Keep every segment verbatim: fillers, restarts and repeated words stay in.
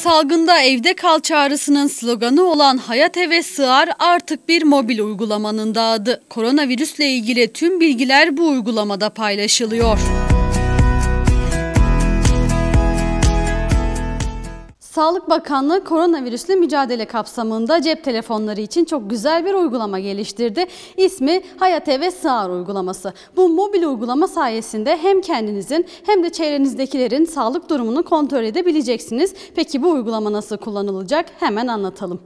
Salgında evde kal çağrısının sloganı olan Hayat Eve Sığar artık bir mobil uygulamanın da adı. Koronavirüsle ilgili tüm bilgiler bu uygulamada paylaşılıyor. Sağlık Bakanlığı koronavirüsle mücadele kapsamında cep telefonları için çok güzel bir uygulama geliştirdi. İsmi Hayat Eve Sığar uygulaması. Bu mobil uygulama sayesinde hem kendinizin hem de çevrenizdekilerin sağlık durumunu kontrol edebileceksiniz. Peki bu uygulama nasıl kullanılacak? Hemen anlatalım.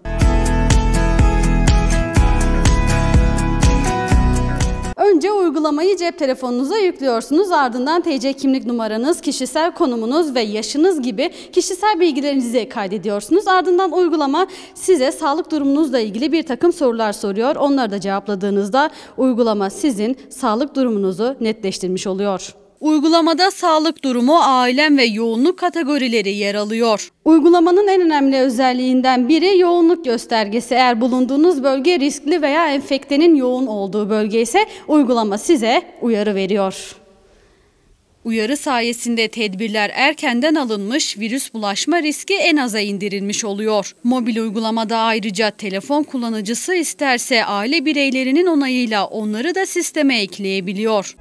Önce uygulamayı cep telefonunuza yüklüyorsunuz. Ardından T C kimlik numaranız, kişisel konumunuz ve yaşınız gibi kişisel bilgilerinizi kaydediyorsunuz. Ardından uygulama size sağlık durumunuzla ilgili bir takım sorular soruyor. Onları da cevapladığınızda uygulama sizin sağlık durumunuzu netleştirmiş oluyor. Uygulamada sağlık durumu, ailem ve yoğunluk kategorileri yer alıyor. Uygulamanın en önemli özelliğinden biri yoğunluk göstergesi. Eğer bulunduğunuz bölge riskli veya enfektenin yoğun olduğu bölge ise uygulama size uyarı veriyor. Uyarı sayesinde tedbirler erkenden alınmış, virüs bulaşma riski en aza indirilmiş oluyor. Mobil uygulamada ayrıca telefon kullanıcısı isterse aile bireylerinin onayıyla onları da sisteme ekleyebiliyor.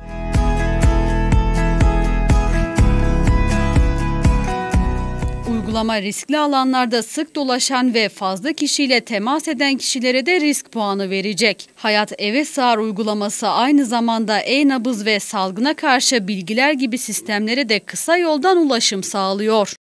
Uygulama riskli alanlarda sık dolaşan ve fazla kişiyle temas eden kişilere de risk puanı verecek. Hayat Eve Sığar uygulaması aynı zamanda e-nabız ve salgına karşı bilgiler gibi sistemlere de kısa yoldan ulaşım sağlıyor.